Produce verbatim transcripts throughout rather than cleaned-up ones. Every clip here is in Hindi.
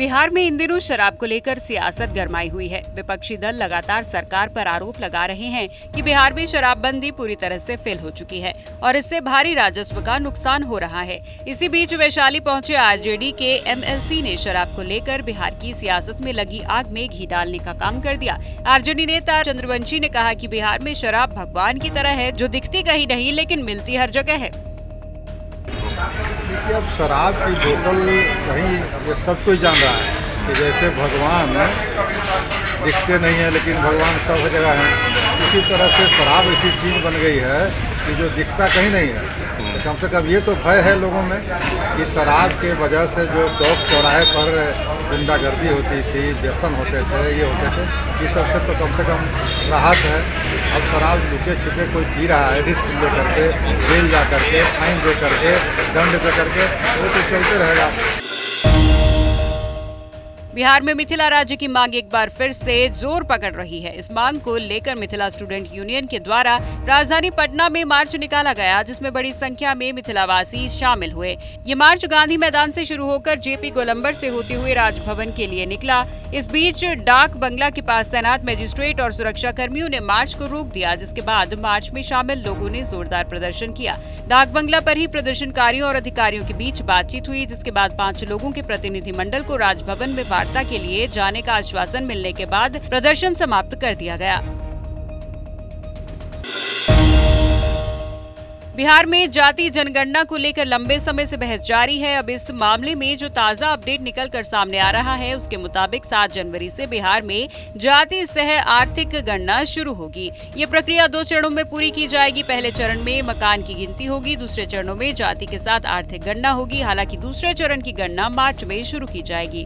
बिहार में इन दिनों शराब को लेकर सियासत गरमाई हुई है। विपक्षी दल लगातार सरकार पर आरोप लगा रहे हैं कि बिहार में शराबबंदी पूरी तरह से फेल हो चुकी है और इससे भारी राजस्व का नुकसान हो रहा है। इसी बीच वैशाली पहुंचे आरजेडी के एमएलसी ने शराब को लेकर बिहार की सियासत में लगी आग में घी डालने का काम कर दिया। आरजेडी नेता चंद्रवंशी ने कहा कि बिहार में शराब भगवान की तरह है, जो दिखती कहीं नहीं लेकिन मिलती हर जगह है। अब शराब की बोतल कहीं ये सब कोई जान रहा है कि जैसे भगवान दिखते नहीं है लेकिन भगवान सब जगह है, इसी तरह से शराब ऐसी चीज़ बन गई है कि जो दिखता कहीं नहीं है। तो कम से कम ये तो भय है लोगों में कि शराब के वजह से जो चौक चौराहे पर गुंडागर्दी होती थी, व्यसन होते थे, ये होते थे, ये सबसे तो कम से कम राहत है। अब शराब लुके छिपे कोई पी रहा है, रिस्क ले करके, जेल जा करके, फाइन दे करके, दंड दे करके, वो तो चलते रहेगा। बिहार में मिथिला राज्य की मांग एक बार फिर से जोर पकड़ रही है। इस मांग को लेकर मिथिला स्टूडेंट यूनियन के द्वारा राजधानी पटना में मार्च निकाला गया, जिसमें बड़ी संख्या में मिथिलावासी शामिल हुए। ये मार्च गांधी मैदान से शुरू होकर जेपी गोलंबर से होते हुए राजभवन के लिए निकला। इस बीच डाक बंगला के पास तैनात मजिस्ट्रेट और सुरक्षा कर्मियों ने मार्च को रोक दिया, जिसके बाद मार्च में शामिल लोगों ने जोरदार प्रदर्शन किया। डाक बंगला पर ही प्रदर्शनकारियों और अधिकारियों के बीच बातचीत हुई, जिसके बाद पांच लोगों के प्रतिनिधिमंडल को राजभवन में वार्ता के लिए जाने का आश्वासन मिलने के बाद प्रदर्शन समाप्त कर दिया गया। बिहार में जाति जनगणना को लेकर लंबे समय से बहस जारी है। अब इस मामले में जो ताजा अपडेट निकल कर सामने आ रहा है, उसके मुताबिक सात जनवरी से बिहार में जाति सह आर्थिक गणना शुरू होगी। ये प्रक्रिया दो चरणों में पूरी की जाएगी। पहले चरण में मकान की गिनती होगी, दूसरे चरणों में जाति के साथ आर्थिक गणना होगी। हालांकि दूसरे चरण की गणना मार्च में शुरू की जाएगी।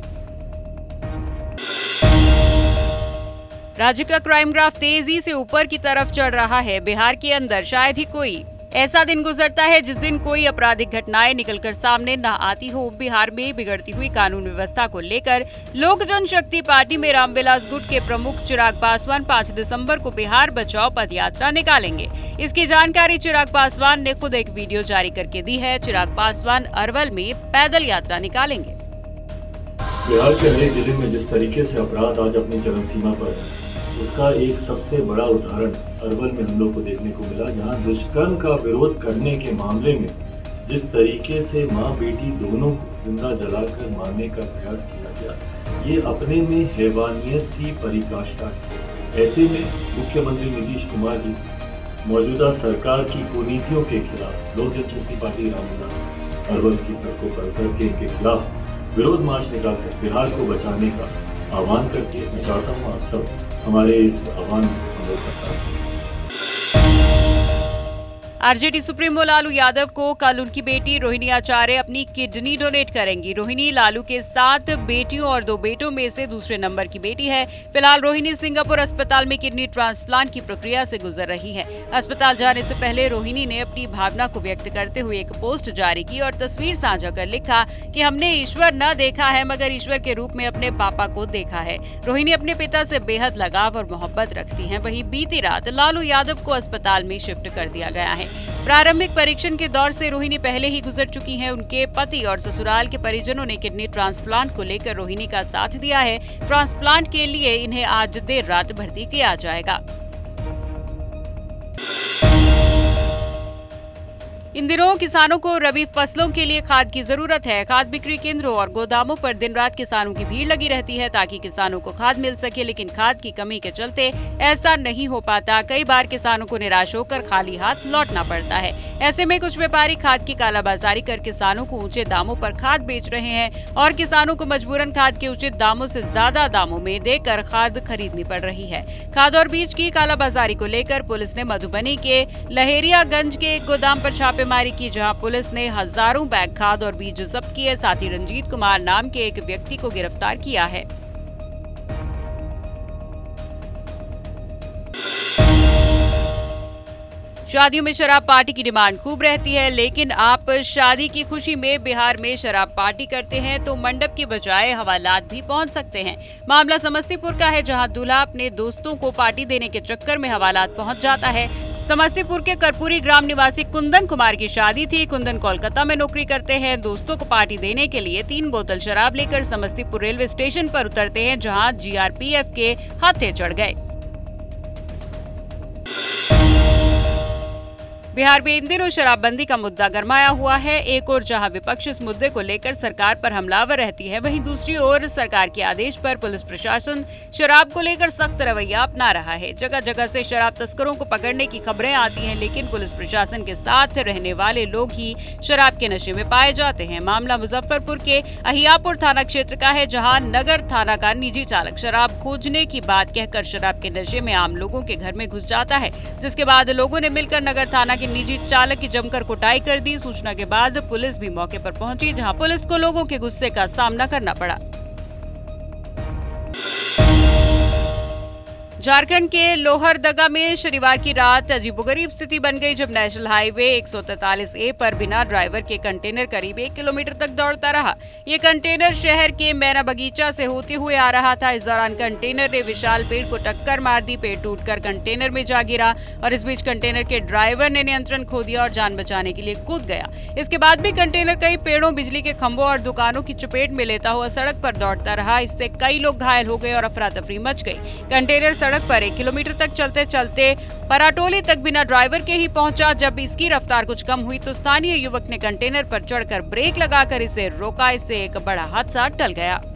राज्य का क्राइम ग्राफ तेजी से ऊपर की तरफ चढ़ रहा है। बिहार के अंदर शायद ही कोई ऐसा दिन गुजरता है जिस दिन कोई आपराधिक घटनाएं निकलकर सामने न आती हो। बिहार में बिगड़ती हुई कानून व्यवस्था को लेकर लोक जनशक्ति पार्टी में रामविलास गुट के प्रमुख चिराग पासवान पाँच दिसंबर को बिहार बचाओ पदयात्रा निकालेंगे। इसकी जानकारी चिराग पासवान ने खुद एक वीडियो जारी करके दी है। चिराग पासवान अरवल में पैदल यात्रा निकालेंगे। बिहार के हर जिले में जिस तरीके से अपराध आज अपनी चरम सीमा पर है, उसका एक सबसे बड़ा उदाहरण अरवल में हम लोग को देखने को मिला, जहां दुष्कर्म का विरोध करने के मामले में जिस तरीके से मां बेटी दोनों को जिंदा जलाकर मारने का प्रयास किया गया, ये अपने में हैवानियत की पराकाष्ठा है। ऐसे में मुख्यमंत्री नीतीश कुमार जी मौजूदा सरकार की कुनीतियों के खिलाफ लोक जनशक्ति पार्टी रामविलास अरवल की सड़कों पर उतर के इनके खिलाफ विरोध मार्च निकालकर बिहार को बचाने का आह्वान करके मैं चाहता हूँ आप सब हमारे इस आह्वान हम लोग का साथ। आरजेडी सुप्रीमो लालू यादव को कल उनकी बेटी रोहिणी आचार्य अपनी किडनी डोनेट करेंगी। रोहिणी लालू के सात बेटियों और दो बेटों में से दूसरे नंबर की बेटी है। फिलहाल रोहिणी सिंगापुर अस्पताल में किडनी ट्रांसप्लांट की प्रक्रिया से गुजर रही है। अस्पताल जाने से पहले रोहिणी ने अपनी भावना को व्यक्त करते हुए एक पोस्ट जारी की और तस्वीर साझा कर लिखा कि हमने ईश्वर न देखा है मगर ईश्वर के रूप में अपने पापा को देखा है। रोहिणी अपने पिता से बेहद लगाव और मोहब्बत रखती हैं। वहीं बीती रात लालू यादव को अस्पताल में शिफ्ट कर दिया गया है। प्रारंभिक परीक्षण के दौर से रोहिणी पहले ही गुजर चुकी हैं। उनके पति और ससुराल के परिजनों ने किडनी ट्रांसप्लांट को लेकर रोहिणी का साथ दिया है। ट्रांसप्लांट के लिए इन्हें आज देर रात भर्ती किया जाएगा। इन दिनों किसानों को रबी फसलों के लिए खाद की जरूरत है। खाद बिक्री केंद्रों और गोदामों पर दिन रात किसानों की भीड़ लगी रहती है ताकि किसानों को खाद मिल सके, लेकिन खाद की कमी के चलते ऐसा नहीं हो पाता। कई बार किसानों को निराश होकर खाली हाथ लौटना पड़ता है। ऐसे में कुछ व्यापारी खाद की कालाबाजारी कर किसानों को ऊंचे दामों पर खाद बेच रहे हैं और किसानों को मजबूरन खाद के उचित दामों से ज्यादा दामों में देकर खाद खरीदनी पड़ रही है। खाद और बीज की कालाबाजारी को लेकर पुलिस ने मधुबनी के लहेरियागंज के एक गोदाम पर छापेमारी की, जहां पुलिस ने हजारों बैग खाद और बीज जब्त किए। साथ ही रंजीत कुमार नाम के एक व्यक्ति को गिरफ्तार किया है। शादियों में शराब पार्टी की डिमांड खूब रहती है, लेकिन आप शादी की खुशी में बिहार में शराब पार्टी करते हैं तो मंडप की बजाय हवालात भी पहुंच सकते हैं। मामला समस्तीपुर का है, जहां दूल्हा अपने दोस्तों को पार्टी देने के चक्कर में हवालात पहुंच जाता है। समस्तीपुर के कर्पूरी ग्राम निवासी कुंदन कुमार की शादी थी। कुंदन कोलकाता में नौकरी करते हैं। दोस्तों को पार्टी देने के लिए तीन बोतल शराब लेकर समस्तीपुर रेलवे स्टेशन पर उतरते हैं, जहां जीआरपीएफ के हाथे चढ़ गए। बिहार में इन दिनों शराबबंदी का मुद्दा गरमाया हुआ है। एक ओर जहां विपक्ष इस मुद्दे को लेकर सरकार पर हमलावर रहती है, वहीं दूसरी ओर सरकार के आदेश पर पुलिस प्रशासन शराब को लेकर सख्त रवैया अपना रहा है। जगह जगह से शराब तस्करों को पकड़ने की खबरें आती हैं, लेकिन पुलिस प्रशासन के साथ रहने वाले लोग ही शराब के नशे में पाए जाते हैं। मामला मुजफ्फरपुर के अहियापुर थाना क्षेत्र का है, जहाँ नगर थाना का निजी चालक शराब खोजने की बात कहकर शराब के नशे में आम लोगों के घर में घुस जाता है, जिसके बाद लोगों ने मिलकर नगर थाना निजी चालक की जमकर कुटाई कर दी। सूचना के बाद पुलिस भी मौके पर पहुंची, जहां पुलिस को लोगों के गुस्से का सामना करना पड़ा। झारखंड के लोहरदगा में शनिवार की रात अजीबोगरीब स्थिति बन गई, जब नेशनल हाईवे एक सौ तैंतालीस ए पर बिना ड्राइवर के कंटेनर करीब एक किलोमीटर तक दौड़ता रहा। ये कंटेनर शहर के मैना बगीचा से होते हुए आ रहा था। इस दौरान कंटेनर ने विशाल पेड़ को टक्कर मार दी। पेड़ टूटकर कंटेनर में जा गिरा और इस बीच कंटेनर के ड्राइवर ने नियंत्रण खो दिया और जान बचाने के लिए कूद गया। इसके बाद भी कंटेनर कई पेड़ों, बिजली के खंभों और दुकानों की चपेट में लेता हुआ सड़क पर दौड़ता रहा। इससे कई लोग घायल हो गए और अफरा तफरी मच गई। कंटेनर सड़क पर एक किलोमीटर तक चलते चलते पराटोली तक बिना ड्राइवर के ही पहुंचा। जब इसकी रफ्तार कुछ कम हुई तो स्थानीय युवक ने कंटेनर पर चढ़कर ब्रेक लगाकर इसे रोका। इससे एक बड़ा हादसा टल गया।